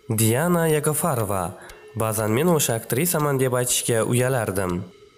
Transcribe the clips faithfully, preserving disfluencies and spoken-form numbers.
Diana Yegofarova. Ba'zan men o'sha aktrisaman deb aytishga uyalardim.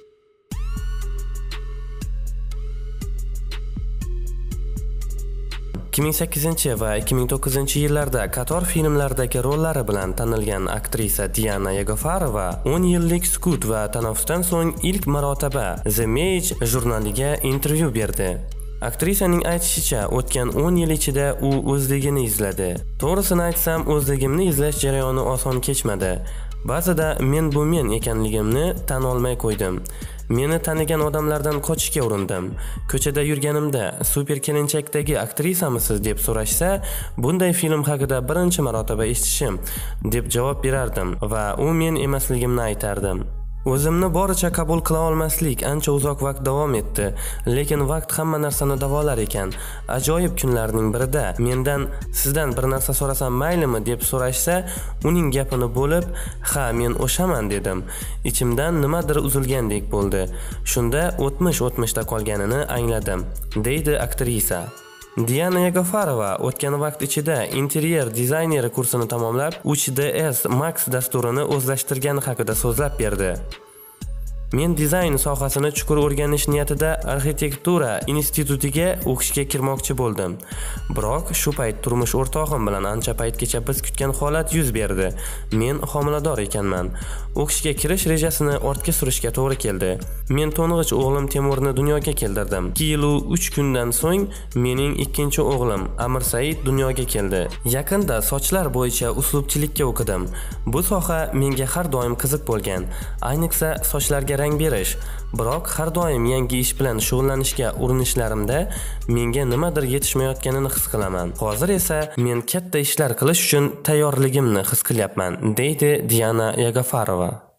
ikki ming sakkizinchi va ikki ming to'qqizinchi yillarda qator filmlardagi rollari bilan tanilgan aktrisa Diana Yegofarova o'n yillik sukut va tanaffusdan so'ng ilk marotaba The Mage jurnaliga intervyu berdi. Aktrisaning aytishicha, o'tgan o'n yil ichida u o'zligini izladi. To'g'risini aytsam, o'zligimni izlash jarayoni oson kechmadi. Ba'zida men bu men ekanligimni tan olmay qo'ydim. Meni tanigan odamlardan qochishga urindim. Ko'chada yurganimda super kelinchakdagi aktrisamisiz deb so'rashsa, bunday film haqida birinchi marotaba eshitishim deb javob berardim va u men emasligimni aytardim. O'zimni boricha qabul qila olmaslik ancha uzoq vaqt davom etdi, lekin vaqt hamma narsani davolar ekan. Ajoyib kunlarning birida mendan sizdan bir narsa so'rasam maylimi deb so'rashsa, uning gapini bo'lib, "Ha, men o'shaman" dedim. Ichimdan nimadir uzilgandek bo'ldi. Shunda o'tmish o'tmishda qolganini angladim, deydi aktrisa. Diana Yegofarova o'tgan vaqt ichida interyer dizayneri kursini tamomlab, uch D S Max dasturini o'zlashtirgani haqida so'zlab berdi. Men dizayn sohasini chuqur o'rganish niyatida arxitektura institutiga o'qishga kirmoqchi bo'ldim. Biroq shu payt turmush o'rtog'im bilan ancha paytgacha biz kutgan holat yuz berdi. Men homilador ekanman. O'qishga kirish rejasini ortga surishga to'g'ri keldi. Men to'ng'ich o'g'lim Temurni dunyoga keltirdim. ikki yil u uch kundan so'ng mening ikkinchi o'g'lim Amir Said dunyoga keldi. Yaqinda sochlar bo'yicha uslubchilikka o'qidim. Bu soha menga har doim qiziq bo'lgan. Ayniqsa sochlarga rang berish. Biroq har doim yangi ish bilan shug'ullanishga urinishlarimda menga nimadir yetishmayotganini his qilaman. Hozir esa men katta ishlar qilish uchun tayyorligimni his qilyapman, deydi Diana Yegofarova.